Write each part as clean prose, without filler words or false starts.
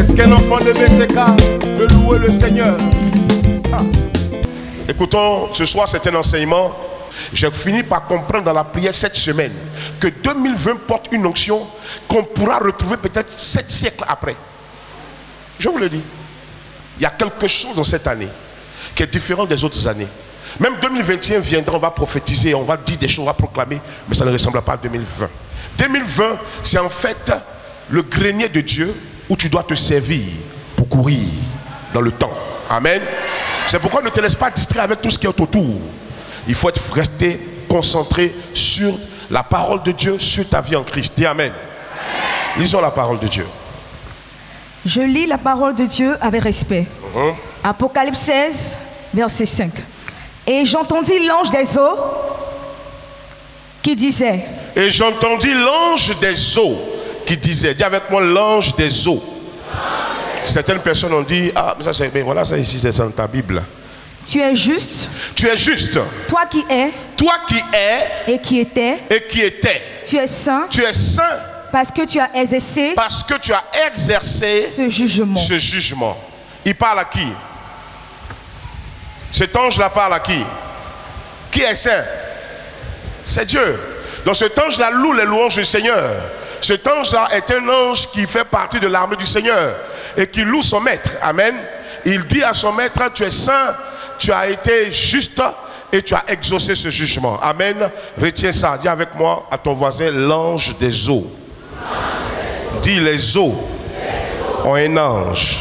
Qu'est-ce qu'un enfant de BCK de louer le Seigneur? Écoutons, ce soir c'est un enseignement. J'ai fini par comprendre dans la prière cette semaine que 2020 porte une onction qu'on pourra retrouver peut-être 7 siècles après. Je vous le dis. Il y a quelque chose dans cette année qui est différent des autres années. Même 2021 viendra, on va prophétiser, on va dire des choses, on va proclamer, mais ça ne ressemble pas à 2020. 2020, c'est en fait le grenier de Dieu où tu dois te servir pour courir dans le temps. Amen. C'est pourquoi ne te laisse pas distraire avec tout ce qui est autour. Il faut rester concentré sur la parole de Dieu, sur ta vie en Christ. Dis Amen. Lisons la parole de Dieu. Je lis la parole de Dieu avec respect. Apocalypse 16, verset 5. Et j'entendis l'ange des eaux qui disait. Et j'entendis l'ange des eaux qui disait. Dis avec moi l'ange des eaux. Certaines personnes ont dit, ah, mais ça c'est, mais voilà, ça ici c'est dans ta Bible. Tu es juste. Tu es juste. Toi qui es. Toi qui es. Et qui était. Et qui était. Tu es saint. Tu es saint. Parce que tu as exercé. Parce que tu as exercé ce jugement. Ce jugement. Il parle à qui? Cet ange-là parle à qui? Qui est saint? C'est Dieu. Donc cet ange-là loue les louanges du Seigneur. Cet ange-là est un ange qui fait partie de l'armée du Seigneur et qui loue son maître. Amen. Il dit à son maître, tu es saint, tu as été juste et tu as exaucé ce jugement. Amen. Retiens ça. Dis avec moi à ton voisin, l'ange des eaux. Dis, les eaux ont un ange.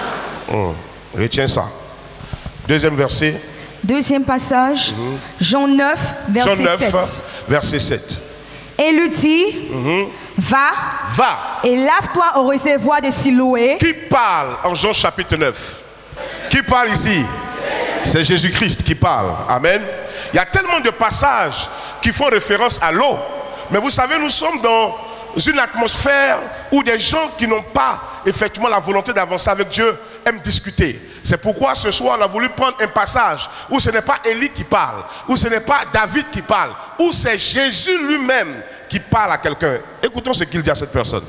Retiens ça. Deuxième verset. Deuxième passage. Jean 9, verset 7. Jean 9, verset 7. Et lui dit, va et lave-toi au réservoir de Siloé. Qui parle en Jean chapitre 9? Qui parle ici? C'est Jésus-Christ qui parle. Amen. Il y a tellement de passages qui font référence à l'eau. Mais vous savez, nous sommes dans une atmosphère où des gens qui n'ont pas effectivement la volonté d'avancer avec Dieu aiment discuter. C'est pourquoi ce soir on a voulu prendre un passage où ce n'est pas Élie qui parle, où ce n'est pas David qui parle, où c'est Jésus lui-même qui parle à quelqu'un. Écoutons ce qu'il dit à cette personne.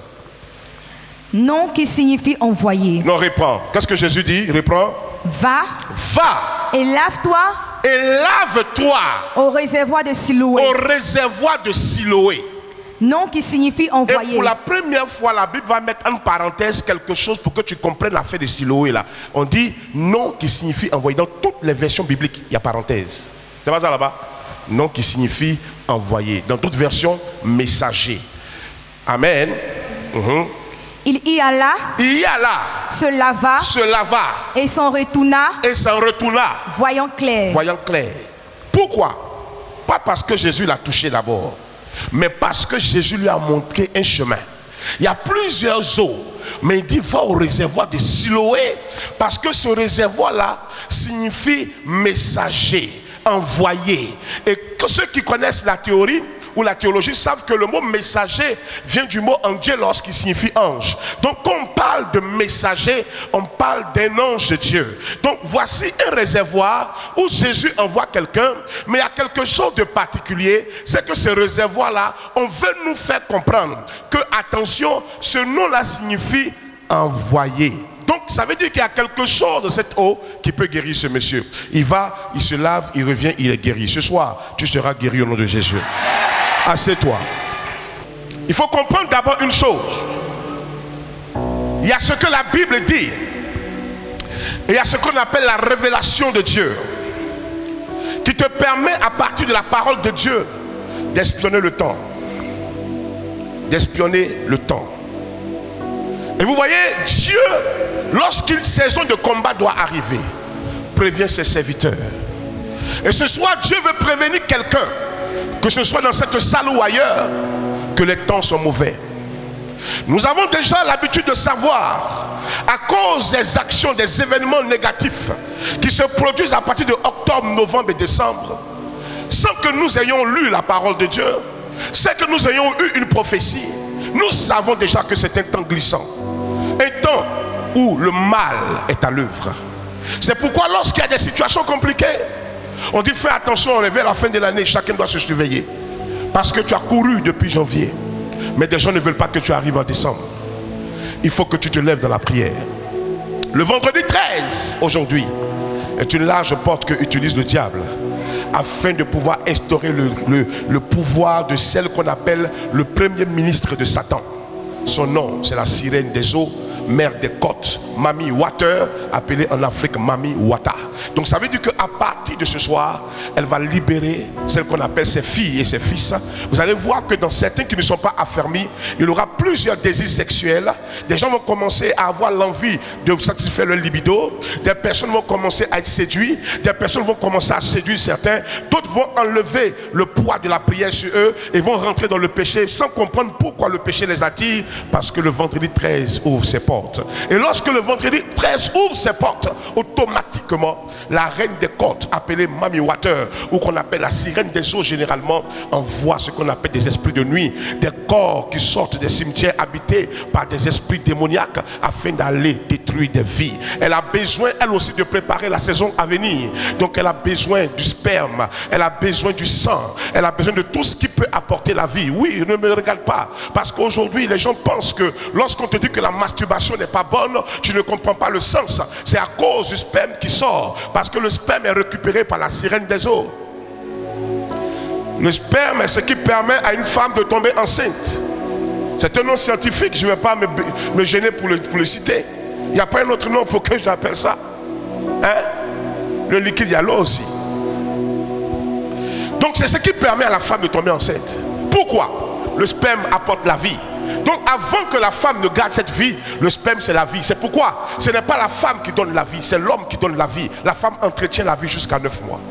Non qui signifie envoyer. Non, reprends. Qu'est-ce que Jésus dit? Reprends. Va et lave-toi. Et lave-toi au réservoir de Siloé. Au réservoir de Siloé. Non qui signifie envoyer. Et pour la première fois, la Bible va mettre en parenthèse quelque chose pour que tu comprennes l'affaire de Siloé là. On dit non qui signifie envoyer. Dans toutes les versions bibliques, il y a parenthèse. C'est pas ça là-bas? Non qui signifie envoyer. Dans d'autres versions, messager. Amen. Il y alla. Il y alla. Se lava. Se lava. Et s'en retourna. Et s'en retourna. Voyant clair. Voyant clair. Pourquoi? Pas parce que Jésus l'a touché d'abord, mais parce que Jésus lui a montré un chemin. Il y a plusieurs eaux, mais il dit va au réservoir de Siloé, parce que ce réservoir-là signifie messager, envoyé. Et que ceux qui connaissent la théorie ou la théologie savent que le mot messager vient du mot angelos qui signifie ange. Donc quand on parle de messager, on parle d'un ange de Dieu. Donc voici un réservoir où Jésus envoie quelqu'un, mais il y a quelque chose de particulier, c'est que ce réservoir-là, on veut nous faire comprendre que, attention, ce nom-là signifie envoyé. Donc ça veut dire qu'il y a quelque chose de cette eau qui peut guérir ce monsieur. Il va, il se lave, il revient, il est guéri. Ce soir, tu seras guéri au nom de Jésus. Assieds-toi. Il faut comprendre d'abord une chose. Il y a ce que la Bible dit. Et il y a ce qu'on appelle la révélation de Dieu, qui te permet à partir de la parole de Dieu d'espionner le temps. D'espionner le temps. Et vous voyez, Dieu, lorsqu'une saison de combat doit arriver, prévient ses serviteurs. Et ce soir, Dieu veut prévenir quelqu'un, que ce soit dans cette salle ou ailleurs, que les temps sont mauvais. Nous avons déjà l'habitude de savoir, à cause des actions, des événements négatifs qui se produisent à partir de octobre, novembre et décembre, sans que nous ayons lu la parole de Dieu, sans que nous ayons eu une prophétie, nous savons déjà que c'est un temps glissant. Un temps où le mal est à l'œuvre. C'est pourquoi lorsqu'il y a des situations compliquées, on dit fais attention, on est vers la fin de l'année, chacun doit se surveiller. Parce que tu as couru depuis janvier, mais des gens ne veulent pas que tu arrives en décembre. il faut que tu te lèves dans la prière. Le vendredi 13, aujourd'hui, est une large porte que utilise le diable afin de pouvoir instaurer le pouvoir de celle qu'on appelle le premier ministre de Satan. Son nom, c'est la sirène des eaux, mère des côtes, Mami Water, appelée en Afrique Mami Wata. Donc ça veut dire qu'à partir de ce soir, elle va libérer celle qu'on appelle ses filles et ses fils. Vous allez voir que dans certains qui ne sont pas affermis, il y aura plusieurs désirs sexuels. Des gens vont commencer à avoir l'envie de satisfaire leur libido. Des personnes vont commencer à être séduites. Des personnes vont commencer à séduire certains. D'autres vont enlever le poids de la prière sur eux et vont rentrer dans le péché sans comprendre pourquoi le péché les attire. Parce que le vendredi 13 ouvre ses portes. Et lorsque le vendredi 13 ouvre ses portes, automatiquement, la reine des côtes, appelée Mami Water, ou qu'on appelle la sirène des eaux généralement, envoie ce qu'on appelle des esprits de nuit, des corps qui sortent des cimetières habités par des esprits démoniaques afin d'aller détruire des vies. Elle a besoin, elle aussi, de préparer la saison à venir. Donc elle a besoin du sperme, elle a besoin du sang, elle a besoin de tout ce qui peut apporter la vie. Oui, ne me regarde pas, parce qu'aujourd'hui, les gens pensent que lorsqu'on te dit que la masturbation n'est pas bonne, tu ne comprends pas le sens. C'est à cause du sperme qui sort, parce que le sperme est récupéré par la sirène des eaux. Le sperme est ce qui permet à une femme de tomber enceinte. C'est un nom scientifique, je ne vais pas me gêner pour le citer. Il n'y a pas un autre nom pour que j'appelle ça. Hein? Le liquide, il y a l'eau aussi. Donc c'est ce qui permet à la femme de tomber enceinte. Pourquoi? Le sperme apporte la vie. Donc avant que la femme ne garde cette vie, le sperme c'est la vie. C'est pourquoi ce n'est pas la femme qui donne la vie, c'est l'homme qui donne la vie. La femme entretient la vie jusqu'à 9 mois.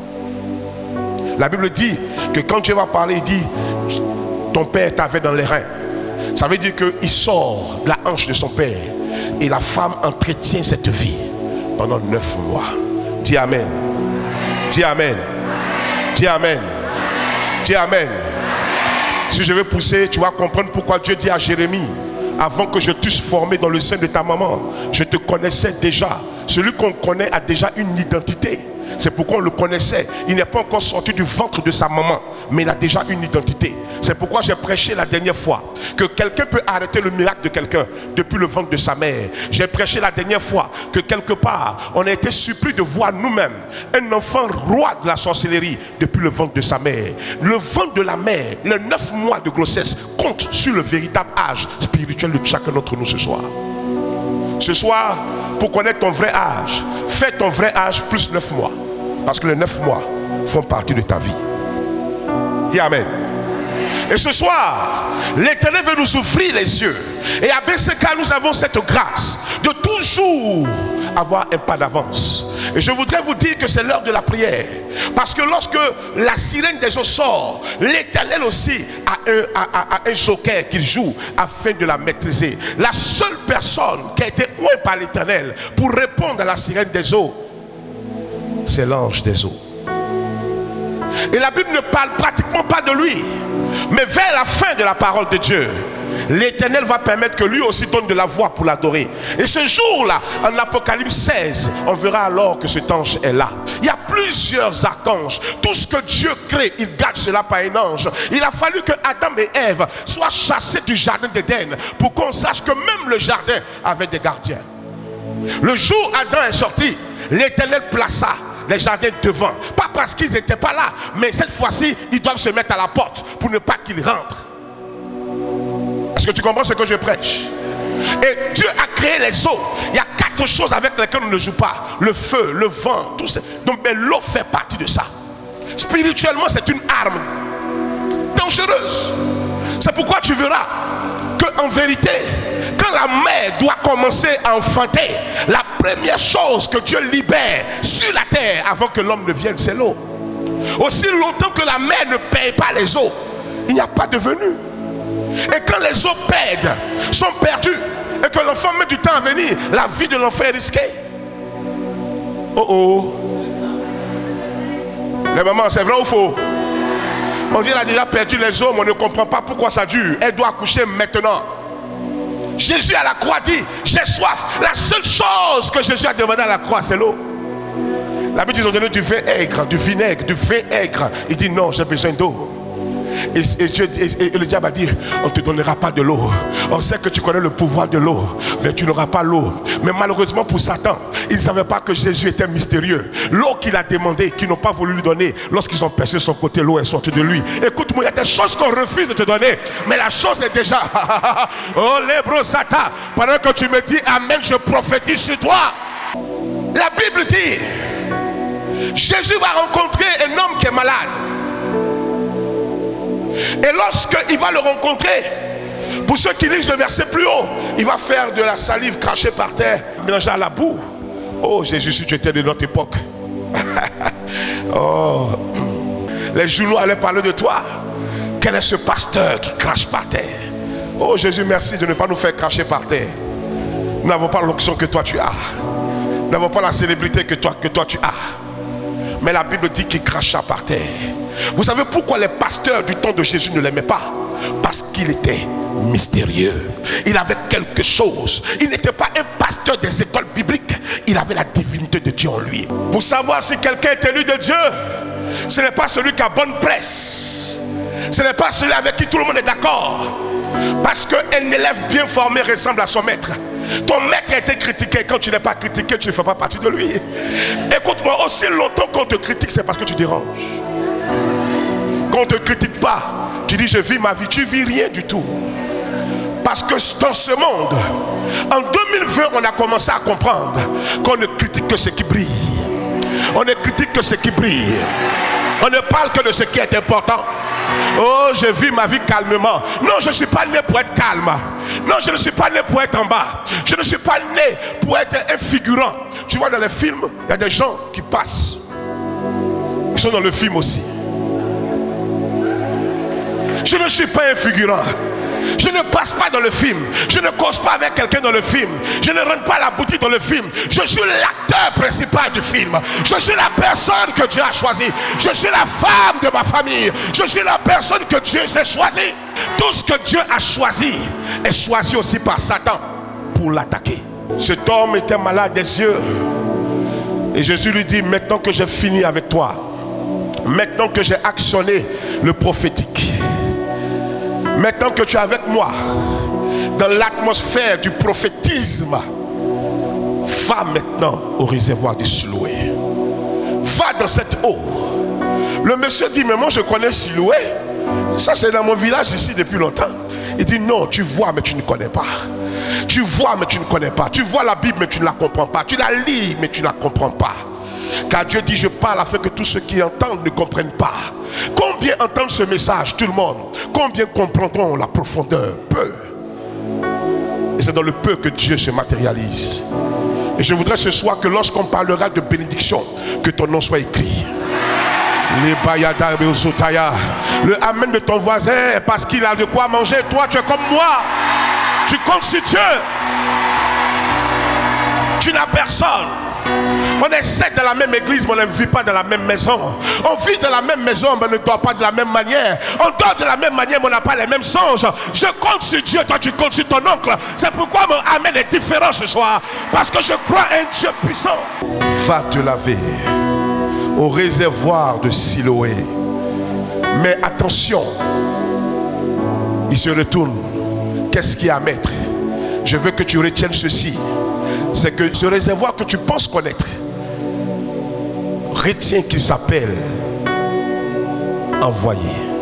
La Bible dit que quand Dieu va parler, il dit ton père t'avait dans les reins. Ça veut dire qu'il sort de la hanche de son père et la femme entretient cette vie pendant 9 mois. Dis Amen. Dis Amen. Dis Amen. Dis Amen. Si je veux pousser, tu vas comprendre pourquoi Dieu dit à Jérémie: avant que je t'eusse formé dans le sein de ta maman, je te connaissais déjà. Celui qu'on connaît a déjà une identité. C'est pourquoi on le connaissait. Il n'est pas encore sorti du ventre de sa maman, mais il a déjà une identité. C'est pourquoi j'ai prêché la dernière fois que quelqu'un peut arrêter le miracle de quelqu'un depuis le ventre de sa mère. J'ai prêché la dernière fois que quelque part on a été surpris de voir nous-mêmes un enfant roi de la sorcellerie depuis le ventre de sa mère. Le ventre de la mère, les 9 mois de grossesse comptent sur le véritable âge spirituel de chacun d'entre nous ce soir. Ce soir, pour connaître ton vrai âge, fais ton vrai âge plus 9 mois. Parce que les 9 mois font partie de ta vie. Dis Amen. Et ce soir, l'Éternel veut nous ouvrir les yeux. Et à BCK, nous avons cette grâce de toujours avoir un pas d'avance. Et je voudrais vous dire que c'est l'heure de la prière. Parce que lorsque la sirène des eaux sort, l'Éternel aussi a un joker qu'il joue afin de la maîtriser. La seule personne qui a été ouée par l'Éternel pour répondre à la sirène des eaux, c'est l'ange des eaux. Et la Bible ne parle pratiquement pas de lui. Mais vers la fin de la parole de Dieu, l'Éternel va permettre que lui aussi donne de la voix pour l'adorer. Et ce jour-là, en Apocalypse 16, on verra alors que cet ange est là. Il y a plusieurs archanges. Tout ce que Dieu crée, il garde cela par un ange. Il a fallu que Adam et Ève soient chassés du jardin d'Éden pour qu'on sache que même le jardin avait des gardiens. Le jour où Adam est sorti, l'Éternel plaça les jardins devant. Pas parce qu'ils n'étaient pas là, mais cette fois-ci, ils doivent se mettre à la porte pour ne pas qu'ils rentrent. Est-ce que tu comprends ce que je prêche? Et Dieu a créé les eaux. Il y a 4 choses avec lesquelles on ne joue pas: le feu, le vent, tout ça. Donc mais l'eau fait partie de ça. Spirituellement, c'est une arme dangereuse. C'est pourquoi tu verras qu'en vérité, quand la mère doit commencer à enfanter, la première chose que Dieu libère sur la terre avant que l'homme ne vienne, c'est l'eau. Aussi longtemps que la mère ne paye pas les eaux, il n'y a pas de venue. Et quand les eaux perdent, sont perdues, et que l'enfant met du temps à venir, la vie de l'enfant est risquée. Oh oh. Les mamans, c'est vrai ou faux? On dit qu'elle a déjà perdu les eaux, mais on ne comprend pas pourquoi ça dure. Elle doit accoucher maintenant. Jésus à la croix dit: j'ai soif. La seule chose que Jésus a demandé à la croix, c'est l'eau. La Bible dit qu'ils ont donné du vin aigre, du vinaigre, du vin aigre. Il dit non, j'ai besoin d'eau. Et le diable a dit, on ne te donnera pas de l'eau. On sait que tu connais le pouvoir de l'eau, mais tu n'auras pas l'eau. Mais malheureusement pour Satan, il ne savait pas que Jésus était mystérieux. L'eau qu'il a demandé, qu'ils n'ont pas voulu lui donner, lorsqu'ils ont percé son côté, l'eau est sortie de lui. Écoute-moi, il y a des choses qu'on refuse de te donner, mais la chose est déjà. Oh, l'hébreu Satan, pendant que tu me dis amen, je prophétise sur toi. La Bible dit, Jésus va rencontrer un homme qui est malade. Et lorsqu'il va le rencontrer, pour ceux qui lisent le verset plus haut, il va faire de la salive crachée par terre, mélangée à la boue. Oh Jésus, si tu étais de notre époque. Oh, les journaux allaient parler de toi. Quel est ce pasteur qui crache par terre? Oh Jésus, merci de ne pas nous faire cracher par terre. Nous n'avons pas l'onction que toi tu as. Nous n'avons pas la célébrité que toi tu as. Mais la Bible dit qu'il cracha par terre. Vous savez pourquoi les pasteurs du temps de Jésus ne l'aimaient pas? Parce qu'il était mystérieux. Il avait quelque chose. Il n'était pas un pasteur des écoles bibliques. Il avait la divinité de Dieu en lui. Pour savoir si quelqu'un est élu de Dieu, ce n'est pas celui qui a bonne presse. Ce n'est pas celui avec qui tout le monde est d'accord. Parce qu'un élève bien formé ressemble à son maître. Ton maître a été critiqué. Quand tu n'es pas critiqué, tu ne fais pas partie de lui. Écoute-moi, aussi longtemps qu'on te critique, c'est parce que tu déranges. Quand on ne te critique pas, tu dis je vis ma vie. Tu vis rien du tout. Parce que dans ce monde, en 2020, on a commencé à comprendre qu'on ne critique que ce qui brille. On ne critique que ce qui brille. On ne parle que de ce qui est important. Oh, je vis ma vie calmement. Non, je ne suis pas né pour être calme. Non, je ne suis pas né pour être en bas. Je ne suis pas né pour être un figurant. Tu vois, dans les films, il y a des gens qui passent. Ils sont dans le film aussi. Je ne suis pas un figurant. Je ne passe pas dans le film. Je ne cause pas avec quelqu'un dans le film. Je ne rentre pas à la boutique dans le film. Je suis l'acteur principal du film. Je suis la personne que Dieu a choisie. Je suis la femme de ma famille. Je suis la personne que Dieu s'est choisie. Tout ce que Dieu a choisi est choisi aussi par Satan pour l'attaquer. Cet homme était malade des yeux. Et Jésus lui dit, maintenant que j'ai fini avec toi, maintenant que j'ai actionné le prophétique, maintenant que tu es avec moi dans l'atmosphère du prophétisme, va maintenant au réservoir de Siloé. Va dans cette eau. Le monsieur dit, mais moi je connais Siloé. Ça c'est dans mon village ici depuis longtemps. Il dit, non, tu vois mais tu ne connais pas. Tu vois mais tu ne connais pas. Tu vois la Bible mais tu ne la comprends pas. Tu la lis mais tu ne la comprends pas. Car Dieu dit, je parle afin que tous ceux qui entendent ne comprennent pas. Combien entendent ce message? Tout le monde. Combien comprendront la profondeur? Peu. Et c'est dans le peu que Dieu se matérialise. Et je voudrais ce soir que lorsqu'on parlera de bénédiction, que ton nom soit écrit. Le amen de ton voisin, parce qu'il a de quoi manger. Toi tu es comme moi. Tu comptes sur Dieu. Tu n'as personne. On est 7 dans la même église, mais on ne vit pas dans la même maison. On vit dans la même maison, mais on ne dort pas de la même manière. On dort de la même manière, mais on n'a pas les mêmes songes. Je compte sur Dieu, toi tu comptes sur ton oncle. C'est pourquoi mon amen est différent ce soir. Parce que je crois un Dieu puissant. Va te laver au réservoir de Siloé. Mais attention, il se retourne. Qu'est-ce qu'il y a à mettre? Je veux que tu retiennes ceci. C'est que ce réservoir que tu penses connaître, retiens qu'il s'appelle envoyé.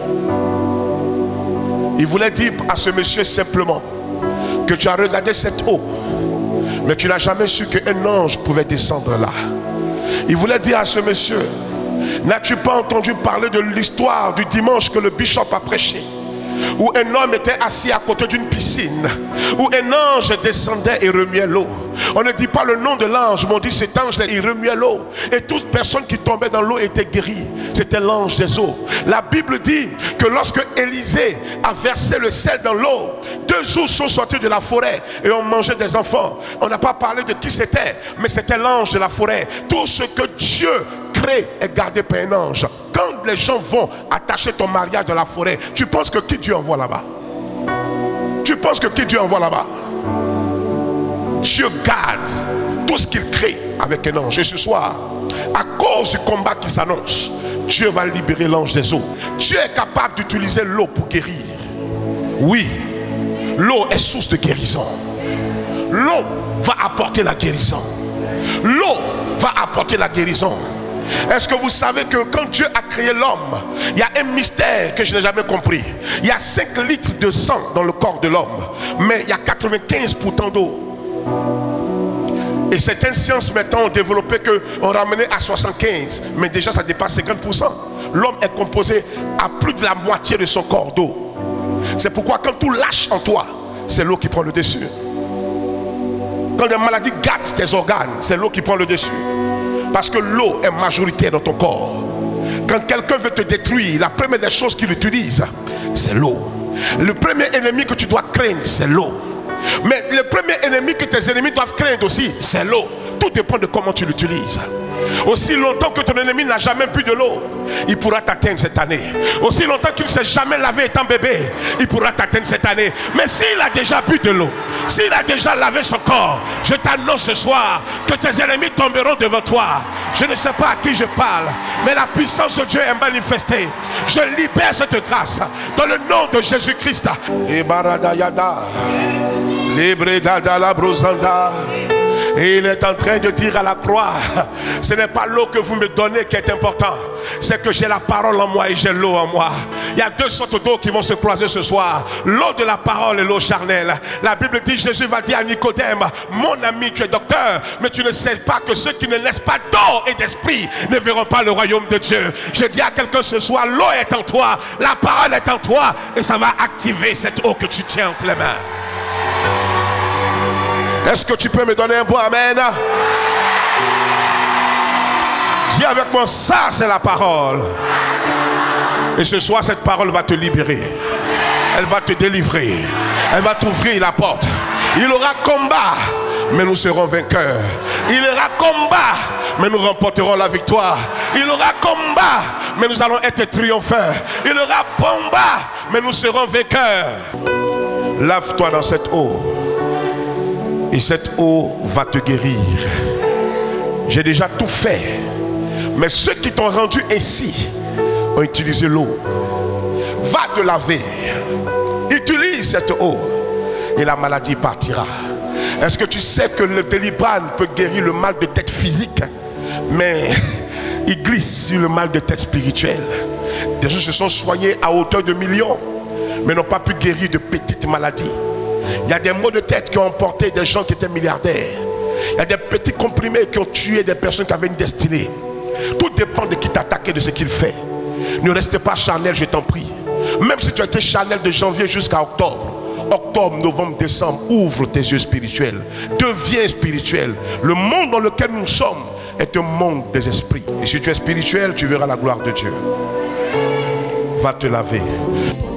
Il voulait dire à ce monsieur simplement que tu as regardé cette eau, mais tu n'as jamais su qu'un ange pouvait descendre là. Il voulait dire à ce monsieur, n'as-tu pas entendu parler de l'histoire du dimanche que le bishop a prêché, où un homme était assis à côté d'une piscine, où un ange descendait et remuait l'eau. On ne dit pas le nom de l'ange, mais on dit cet ange-là, il remuait l'eau. Et toute personne qui tombait dans l'eau était guérie. C'était l'ange des eaux. La Bible dit que lorsque Élisée a versé le sel dans l'eau, 2 ours sont sortis de la forêt et ont mangé des enfants. On n'a pas parlé de qui c'était, mais c'était l'ange de la forêt. Tout ce que Dieu crée est gardé par un ange. Quand les gens vont attacher ton mariage dans la forêt, tu penses que qui Dieu envoie là-bas? Tu penses que qui Dieu envoie là-bas? Dieu garde tout ce qu'il crée avec un ange. Et ce soir, à cause du combat qui s'annonce, Dieu va libérer l'ange des eaux. Dieu est capable d'utiliser l'eau pour guérir. Oui, l'eau est source de guérison. L'eau va apporter la guérison. L'eau va apporter la guérison. Est-ce que vous savez que quand Dieu a créé l'homme, il y a un mystère que je n'ai jamais compris. Il y a 5 litres de sang dans le corps de l'homme, mais il y a 95% d'eau. Et certaines sciences maintenant ont développé qu'on ramenait à 75, mais déjà ça dépasse 50%. L'homme est composé à plus de la moitié de son corps d'eau. C'est pourquoi quand tout lâche en toi, c'est l'eau qui prend le dessus. Quand des maladies gâtent tes organes, c'est l'eau qui prend le dessus. Parce que l'eau est majoritaire dans ton corps. Quand quelqu'un veut te détruire, la première des choses qu'il utilise, c'est l'eau. Le premier ennemi que tu dois craindre, c'est l'eau. Mais le premier ennemi que tes ennemis doivent craindre aussi, c'est l'eau. Tout dépend de comment tu l'utilises. Aussi longtemps que ton ennemi n'a jamais bu de l'eau, il pourra t'atteindre cette année. Aussi longtemps qu'il ne s'est jamais lavé étant bébé, il pourra t'atteindre cette année. Mais s'il a déjà bu de l'eau, s'il a déjà lavé son corps, je t'annonce ce soir que tes ennemis tomberont devant toi. Je ne sais pas à qui je parle, mais la puissance de Dieu est manifestée. Je libère cette grâce dans le nom de Jésus-Christ. Et il est en train de dire à la croix, ce n'est pas l'eau que vous me donnez qui est important, c'est que j'ai la parole en moi et j'ai l'eau en moi. Il y a 2 sortes d'eau qui vont se croiser ce soir, l'eau de la parole et l'eau charnelle. La Bible dit, Jésus va dire à Nicodème, mon ami, tu es docteur, mais tu ne sais pas que ceux qui ne naissent pas d'eau et d'esprit ne verront pas le royaume de Dieu. Je dis à quelqu'un ce soir, l'eau est en toi, la parole est en toi, et ça va activer cette eau que tu tiens entre les mains. Est-ce que tu peux me donner un bon amen? Dis avec moi, ça c'est la parole. Et ce soir, cette parole va te libérer. Elle va te délivrer. Elle va t'ouvrir la porte. Il aura combat, mais nous serons vainqueurs. Il aura combat, mais nous remporterons la victoire. Il aura combat, mais nous allons être triompheurs. Il aura combat, mais nous serons vainqueurs. Lave-toi dans cette eau. Et cette eau va te guérir. J'ai déjà tout fait. Mais ceux qui t'ont rendu ainsi ont utilisé l'eau. Va te laver. Utilise cette eau. Et la maladie partira. Est-ce que tu sais que le Doliprane peut guérir le mal de tête physique, mais il glisse sur le mal de tête spirituel. Des gens se sont soignés à hauteur de millions, mais n'ont pas pu guérir de petites maladies. Il y a des maux de tête qui ont emporté des gens qui étaient milliardaires. Il y a des petits comprimés qui ont tué des personnes qui avaient une destinée. Tout dépend de qui t'attaque et de ce qu'il fait. Ne reste pas charnel, je t'en prie. Même si tu as été charnel de janvier jusqu'à octobre, octobre, novembre, décembre, ouvre tes yeux spirituels. Deviens spirituel. Le monde dans lequel nous sommes est un monde des esprits. Et si tu es spirituel, tu verras la gloire de Dieu. Va te laver.